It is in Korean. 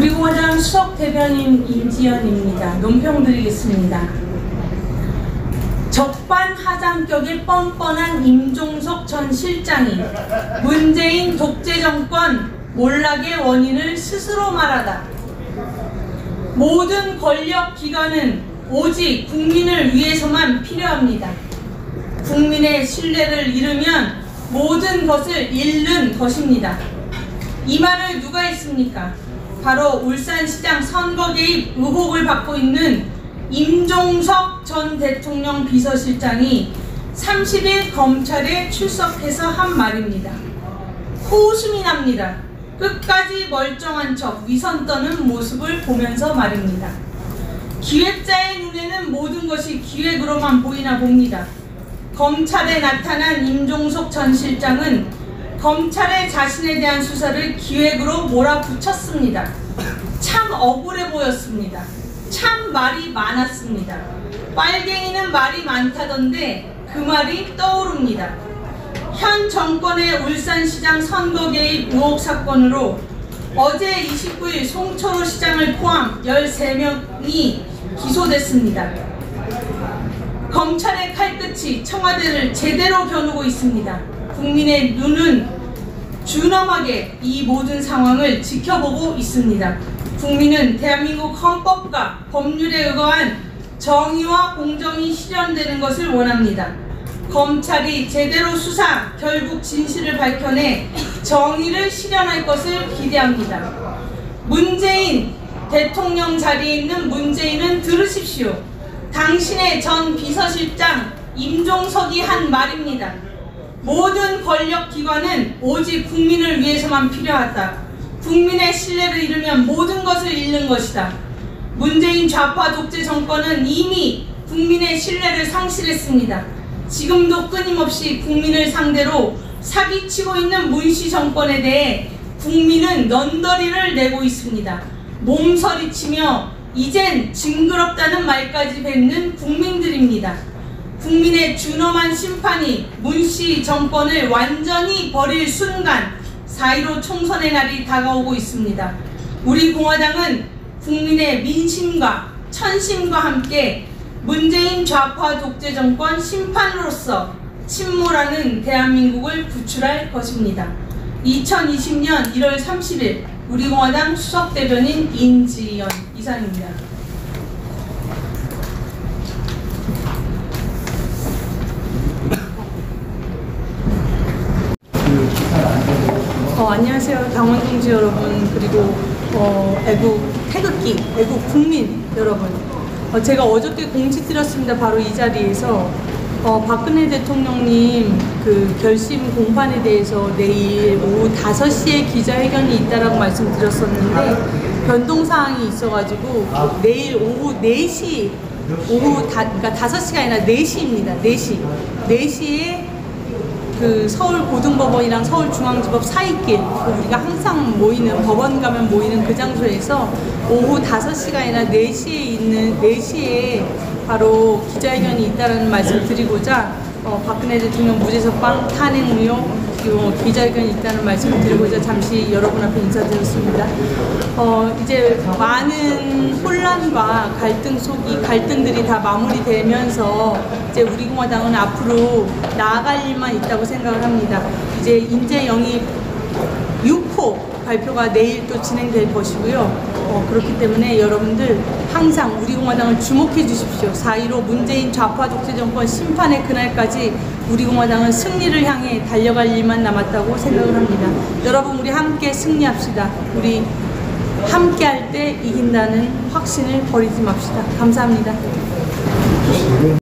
우리공화당 수석대변인 임지연입니다. 논평 드리겠습니다. 적반하장격의 뻔뻔한 임종석 전 실장이 문재인 독재정권 몰락의 원인을 스스로 말하다. 모든 권력기관은 오직 국민을 위해서만 필요합니다. 국민의 신뢰를 잃으면 모든 것을 잃는 것입니다. 이 말을 누가 했습니까? 바로 울산시장 선거 개입 의혹을 받고 있는 임종석 전 대통령 비서실장이 30일 검찰에 출석해서 한 말입니다. 호웃음이 납니다. 끝까지 멀쩡한 척 위선 떠는 모습을 보면서 말입니다. 기획자의 눈에는 모든 것이 기획으로만 보이나 봅니다. 검찰에 나타난 임종석 전 실장은 검찰의 자신에 대한 수사를 기획으로 몰아붙였습니다. 참 억울해 보였습니다. 참 말이 많았습니다. 빨갱이는 말이 많다던데 그 말이 떠오릅니다. 현 정권의 울산시장 선거 개입 의혹 사건으로 어제 29일 송철호 시장을 포함 13명이 기소됐습니다. 검찰의 칼끝이 청와대를 제대로 겨누고 있습니다. 국민의 눈은 준엄하게 이 모든 상황을 지켜보고 있습니다. 국민은 대한민국 헌법과 법률에 의거한 정의와 공정이 실현되는 것을 원합니다. 검찰이 제대로 수사, 결국 진실을 밝혀내 정의를 실현할 것을 기대합니다. 문재인 대통령 자리에 있는 문재인은 들으십시오. 당신의 전 비서실장 임종석이 한 말입니다. 모든 권력기관은 오직 국민을 위해서만 필요하다. 국민의 신뢰를 잃으면 모든 것을 잃는 것이다. 문재인 좌파 독재 정권은 이미 국민의 신뢰를 상실했습니다. 지금도 끊임없이 국민을 상대로 사기치고 있는 문시 정권에 대해 국민은 넌더리를 내고 있습니다. 몸서리치며 이젠 징그럽다는 말까지 뱉는 국민들입니다. 국민의 준엄한 심판이 문시 정권을 완전히 버릴 순간 4.15 총선의 날이 다가오고 있습니다. 우리 공화당은 국민의 민심과 천심과 함께 문재인 좌파 독재 정권 심판으로서 침몰하는 대한민국을 구출할 것입니다. 2020년 1월 30일 우리공화당 수석대변인 임지연 이상입니다. 안녕하세요. 당원 동지 여러분, 그리고 애국 태극기, 애국 국민 여러분. 제가 어저께 공지 드렸습니다. 바로 이 자리에서 박근혜 대통령님 그 결심 공판에 대해서 내일 오후 5시에 기자회견이 있다라고 말씀드렸었는데 변동사항이 있어가지고 내일 오후 4시, 그러니까 5시가 아니라 4시입니다. 4시에 그 서울고등법원이랑 서울중앙지법 사이길, 우리가 항상 모이는, 법원 가면 모이는 그 장소에서 오후 5시가 아니라 4시에 바로 기자회견이 있다는 말씀 드리고자 박근혜 대통령 무죄석방 탄핵 무효 기자회견이 있다는 말씀을 드리고자 잠시 여러분 앞에 인사드렸습니다. 이제 많은 혼란과 갈등들이 다 마무리되면서 이제 우리공화당은 앞으로 나아갈 일만 있다고 생각을 합니다. 이제 인재 영입 6호 발표가 내일 또 진행될 것이고요. 그렇기 때문에 여러분들 항상 우리공화당을 주목해 주십시오. 4.15 문재인 좌파 독재 정권 심판의 그날까지 우리공화당은 승리를 향해 달려갈 일만 남았다고 생각을 합니다. 여러분, 우리 함께 승리합시다. 우리 함께 할 때 이긴다는 확신을 버리지 맙시다. 감사합니다.